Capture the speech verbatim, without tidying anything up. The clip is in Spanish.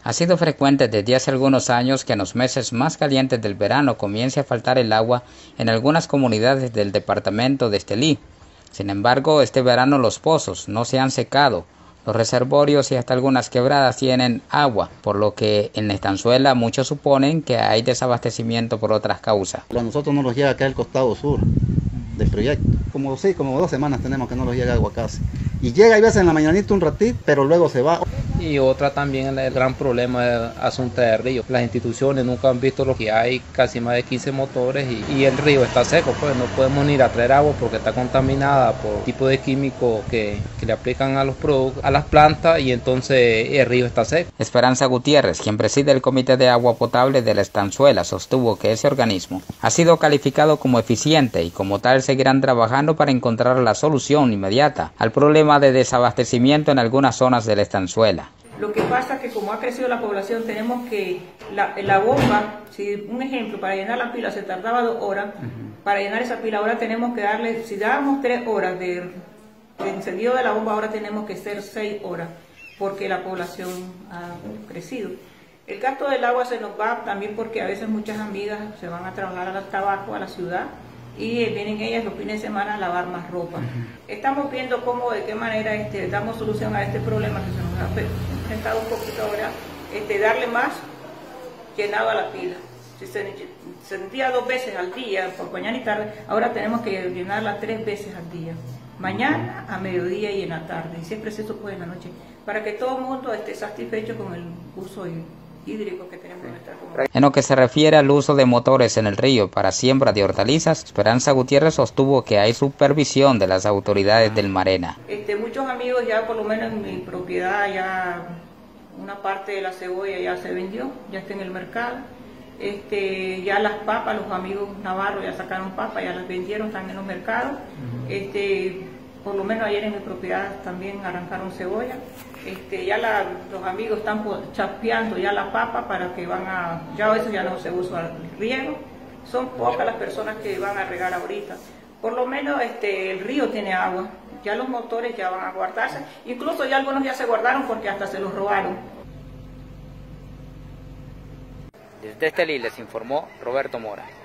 Ha sido frecuente desde hace algunos años que en los meses más calientes del verano comience a faltar el agua en algunas comunidades del departamento de Estelí. Sin embargo, este verano los pozos no se han secado, los reservorios y hasta algunas quebradas tienen agua, por lo que en Estanzuela muchos suponen que hay desabastecimiento por otras causas. A nosotros no nos llega acá el costado sur del proyecto, como sí, como dos semanas tenemos que no nos llega agua casi. Y llega a veces en la mañanita un ratito, pero luego se va. Y otra también el gran problema es el asunto del río. Las instituciones nunca han visto lo que hay, casi más de quince motores y, y el río está seco, pues no podemos ni ir a traer agua porque está contaminada por tipo de químicos que, que le aplican a los productos, a las plantas, y entonces el río está seco. Esperanza Gutiérrez, quien preside el Comité de Agua Potable de la Estanzuela, sostuvo que ese organismo ha sido calificado como eficiente y como tal seguirán trabajando para encontrar la solución inmediata al problema de desabastecimiento en algunas zonas de la Estanzuela. Lo que pasa es que como ha crecido la población, tenemos que la, la bomba, si un ejemplo, para llenar la pila se tardaba dos horas, uh-huh. Para llenar esa pila ahora tenemos que darle, si dábamos tres horas de, de encendido de la bomba, ahora tenemos que ser seis horas, porque la población ha crecido. El gasto del agua se nos va también porque a veces muchas amigas se van a trabajar al trabajo, a la ciudad, y vienen ellas los fines de semana a lavar más ropa. Uh-huh. Estamos viendo cómo, de qué manera este, damos solución a este problema que se nos ha enfrentado un poquito ahora, este, darle más llenado a la pila. Si se, se encendía dos veces al día, por mañana y tarde, ahora tenemos que llenarla tres veces al día. Mañana, a mediodía y en la tarde, y siempre es eso pues en la noche, para que todo el mundo esté satisfecho con el uso y hídrico que tenemos en nuestra comunidad. En lo que se refiere al uso de motores en el río para siembra de hortalizas, Esperanza Gutiérrez sostuvo que hay supervisión de las autoridades del Marena. Este, muchos amigos ya, por lo menos en mi propiedad, ya una parte de la cebolla ya se vendió, ya está en el mercado. Este, ya las papas, los amigos navarros ya sacaron papas, ya las vendieron, están en los mercados. Uh-huh. Este, por lo menos ayer en mi propiedad también arrancaron cebolla. Este, ya la, los amigos están chapeando ya la papa para que van a, ya eso ya no se usa el riego, son pocas las personas que van a regar ahorita. Por lo menos este, el río tiene agua, ya los motores ya van a guardarse, incluso ya algunos ya se guardaron porque hasta se los robaron. Desde Estelí les informó Roberto Mora.